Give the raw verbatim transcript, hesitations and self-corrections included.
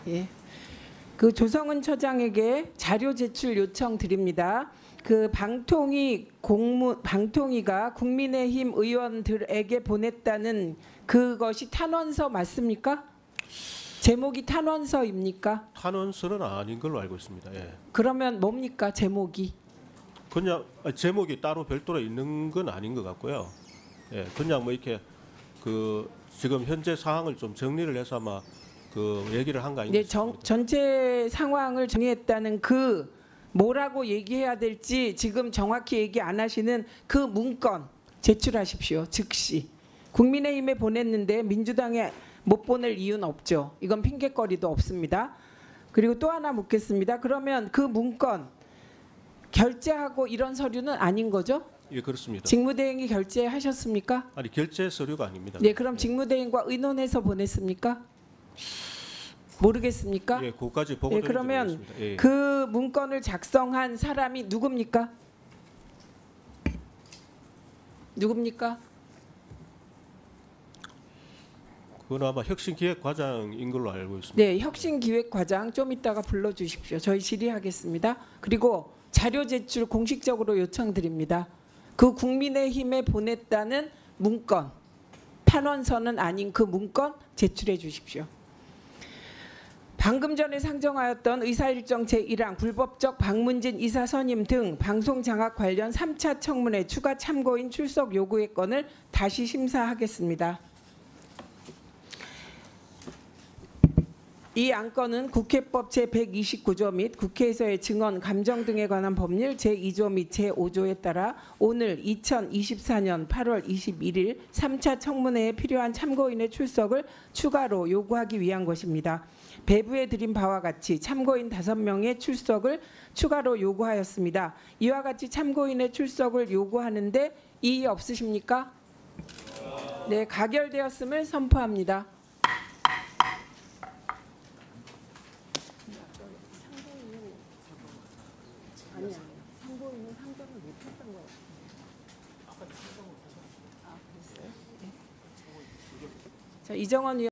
예. 그 조성은 처장에게 자료 제출 요청 드립니다. 그 방통위 공무 방통위가 국민의힘 의원들에게 보냈다는 그것이 탄원서 맞습니까? 제목이 탄원서입니까? 탄원서는 아닌 걸로 알고 있습니다. 예. 그러면 뭡니까 제목이? 그냥 제목이 따로 별도로 있는 건 아닌 것 같고요. 예, 그냥 뭐 이렇게 그 지금 현재 상황을 좀 정리를 해서 아마 그 얘기를 한 거 아닌가 네, 정, 싶습니다. 전체 상황을 정리했다는 그 뭐라고 얘기해야 될지 지금 정확히 얘기 안 하시는 그 문건 제출하십시오. 즉시. 국민의힘에 보냈는데 민주당에 못 보낼 이유는 없죠. 이건 핑계거리도 없습니다. 그리고 또 하나 묻겠습니다. 그러면 그 문건 결제하고 이런 서류는 아닌 거죠? 예, 그렇습니다. 직무대행이 결제하셨습니까? 아니 결제 서류가 아닙니다. 네, 그럼 직무대행과 의논해서 보냈습니까? 모르겠습니까? 예, 그까지 보고 예, 드리지 그러면 모르겠습니다. 예. 그 문건을 작성한 사람이 누굽니까? 누굽니까? 그건 아마 혁신기획과장인 걸로 알고 있습니다. 네, 혁신기획과장 좀 이따가 불러주십시오. 저희 질의하겠습니다. 그리고 자료 제출 공식적으로 요청드립니다. 그 국민의힘에 보냈다는 문건, 탄원서는 아닌 그 문건 제출해 주십시오. 방금 전에 상정하였던 의사일정 제일 항 불법적 박문진 이사 선임 등 방송장악 관련 삼 차 청문회 추가 참고인 출석 요구의 건을 다시 심사하겠습니다. 이 안건은 국회법 제백이십구 조 및 국회에서의 증언, 감정 등에 관한 법률 제이 조 및 제오 조에 따라 오늘 이천이십사 년 팔월 이십일 일 삼 차 청문회에 필요한 참고인의 출석을 추가로 요구하기 위한 것입니다. 배부해 드린 바와 같이 참고인 다섯 명의 출석을 추가로 요구하였습니다. 이와 같이 참고인의 출석을 요구하는데 이의 없으십니까? 네, 가결되었음을 선포합니다. 아니야, 참고인은 상정을 못했던 거예요. 아, 그랬어요? 네. 자, 이정원 의원.